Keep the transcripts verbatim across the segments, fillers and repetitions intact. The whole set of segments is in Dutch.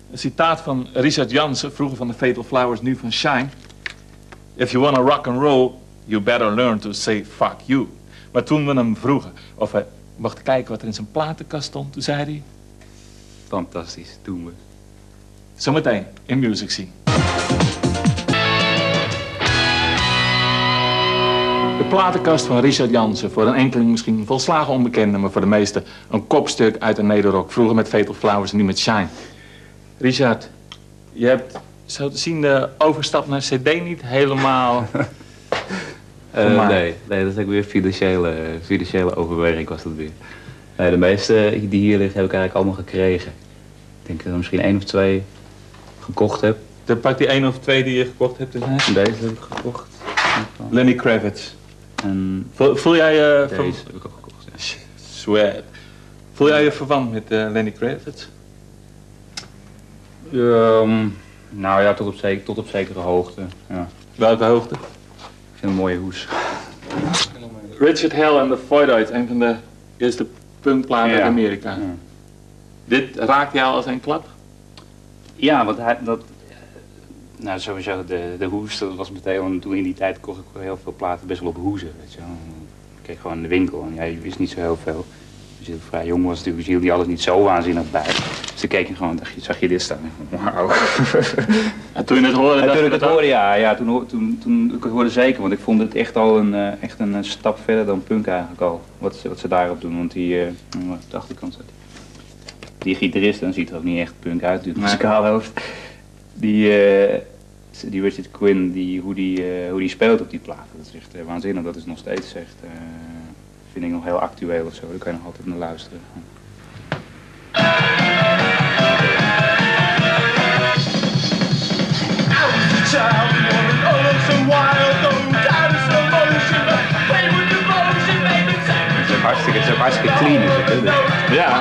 Een citaat van Richard Jansen, vroeger van de Fatal Flowers, nu van Shine. If you wanna rock and roll, you better learn to say fuck you. Maar toen we hem vroegen of hij mocht kijken wat er in zijn platenkast stond, toen zei hij... Fantastisch, doen we. Zometeen in Music Scene. De platenkast van Richard Jansen, voor een enkeling misschien volslagen onbekende, maar voor de meesten een kopstuk uit de nederrock. Vroeger met Fatal Flowers en nu met Shine. Richard, je hebt zo te zien de overstap naar cd niet helemaal... uh, nee, nee, dat is ook weer financiële, financiële overweging was dat weer. Nee, de meeste die hier liggen heb ik eigenlijk allemaal gekregen. Ik denk dat ik misschien één of twee gekocht heb. Dan pak die één of twee die je gekocht hebt. Dus deze heb ik gekocht. Lenny Kravitz. En voel, voel jij je... Deze heb ik ook gekocht, ja. Sweat. Voel jij je verwant met uh, Lenny Kravitz? Um, nou ja, tot op, zeker, tot op zekere hoogte. Ja. Welke hoogte? Ik vind een mooie hoes. Richard Hell en The Voidoids, een van de eerste punkplaten ja. uit Amerika. Ja. Dit raakt jou als een klap? Ja, want hij, dat... Nou, sowieso, de, de hoes, dat was meteen, want toen in die tijd kocht ik heel veel platen best wel op hoezen, weet je wel. Ik keek gewoon in de winkel en ja, je wist niet zo heel veel. Als je vrij jong was natuurlijk, hield die alles niet zo waanzinnig bij. Dus dan keek je gewoon, dacht je, zag je dit staan? Wauw. En toen je het hoorde? En toen ik het hoorde, ja, ja toen, toen, toen ik het hoorde zeker, want ik vond het echt al een, uh, echt een stap verder dan punk eigenlijk al, wat ze, wat ze daarop doen. Want die, uh, wat de achterkant staat, die gitarist, dan ziet er ook niet echt punk uit, natuurlijk, muzikaal hoofd. Die, uh, die Richard Quinn, die, hoe, die, uh, hoe die speelt op die platen, dat is echt uh, waanzinnig. Dat is nog steeds echt, uh, vind ik nog heel actueel of zo. Daar kan je nog altijd naar luisteren. Het is ook hartstikke, het is ook hartstikke clean, is het, hè? Ja.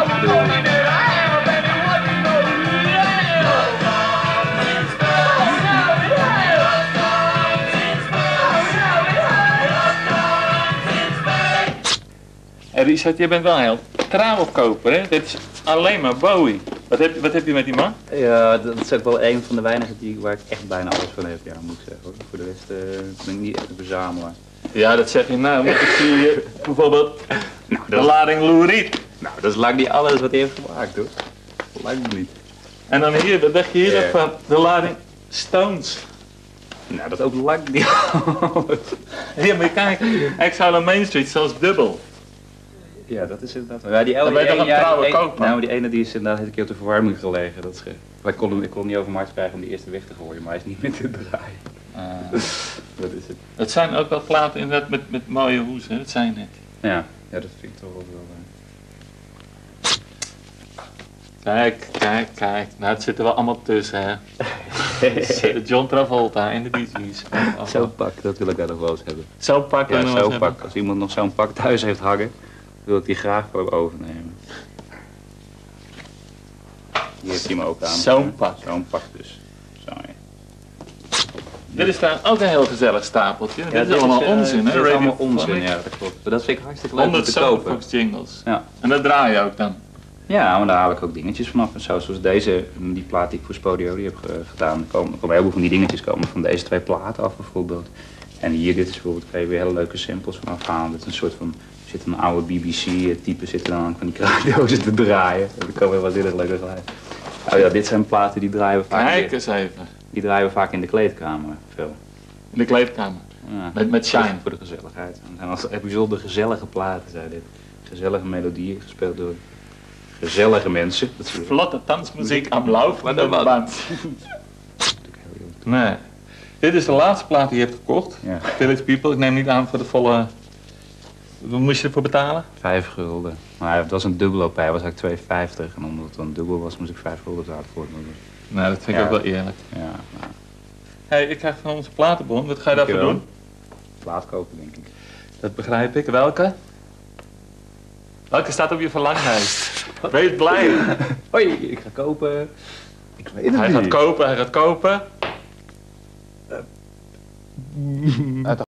Hey Richard, je bent wel heel trouw op koper, hè? Dit is alleen maar Bowie. Wat heb, wat heb je met die man? Ja, dat is ook wel een van de weinigen die, waar ik echt bijna alles van heb, ja, moet ik zeggen. Hoor. Voor de rest uh, ben ik niet echt een verzamelaar. Ja, dat zeg je nou, maar ik zie je bijvoorbeeld nou, de lading Lou Reed. Nou, dat is lang niet alles wat hij heeft gemaakt, hoor. Lang niet. En dan hier, wat dacht je hier yeah. van de lading Stones? Nou, dat is ook lang niet alles. Hier, maar kijk, Exile on Main Street, zelfs dubbel. Ja, dat is inderdaad. Ja, die dan ben je toch een ja, trouwe die koopman? Nou, die ene die is inderdaad een keer op de verwarming gelegen. Dat is ge... ik, kon hem, ik kon niet over Mars krijgen om die eerste weg te gooien, maar hij is niet meer te draaien. Uh, dat is het. Het zijn ook wel platen inderdaad met, met mooie hoes, hè? Dat zijn net. Ja, ja, dat vind ik toch wel wel. Kijk, kijk, kijk. Nou, het zitten wel allemaal tussen, hè. John Travolta in de Bee Gees. Zo'n pak, dat wil ik wel nog wel eens hebben. Zo'n pak wil ja, ik nog wel eens zo'n hebben. pak. Als iemand nog zo'n pak thuis heeft hangen, wil ik die graag voor hem overnemen. Hier heeft hij me ook aan. Zo'n pak. Zo'n pak dus. Zo, ja. Dit is daar ook een heel gezellig stapeltje. Ja, dit is allemaal is, uh, onzin, hè? Dit is allemaal Radio onzin, Phonic. ja, dat klopt. Maar dat vind ik hartstikke leuk om honderd te kopen. Soundbox jingles. Ja. En dat draai je ook dan. Ja, maar daar haal ik ook dingetjes vanaf en zo. Zoals deze, die plaat die ik voor Spodio die heb uh, gedaan. Er komen, er komen heel veel van die dingetjes komen van deze twee platen af bijvoorbeeld. En hier, dit is bijvoorbeeld, kan je weer hele leuke samples van afhalen. Dit is een soort van, er zit een oude B B C-type zitten dan van die kraakdozen te draaien. Er komen wel heel leuke geluid. Oh ja, dit zijn platen die draaien we vaak, Kijk eens even. die draaien we vaak in de kleedkamer, veel. In de kleedkamer. Ja, met, met Shine. Voor de gezelligheid. Het zijn als bijzonder gezellige platen, zijn dit. Gezellige melodieën, gespeeld door gezellige mensen. Dat is vlotte dansmuziek am laufenden Wat band. Nee. Dit is de laatste plaat die je hebt gekocht. Ja. Village People. Ik neem niet aan voor de volle... Wat moest je ervoor betalen? Vijf gulden. Maar het was een dubbel op, hij was eigenlijk twee vijftig. En omdat het een dubbel was, moest ik vijf gulden betalen voor het nummer. Nou, dat vind ik Ja. ook wel eerlijk. Ja, nou. Hé, hey, ik krijg van onze platenbon. Wat ga je daarvoor doen? Plaat kopen, denk ik. Dat begrijp ik. Welke? Welke staat op je verlanglijst? Wees blij. Hoi, ik ga kopen. Ik weet het Hij niet. gaat kopen, hij gaat kopen.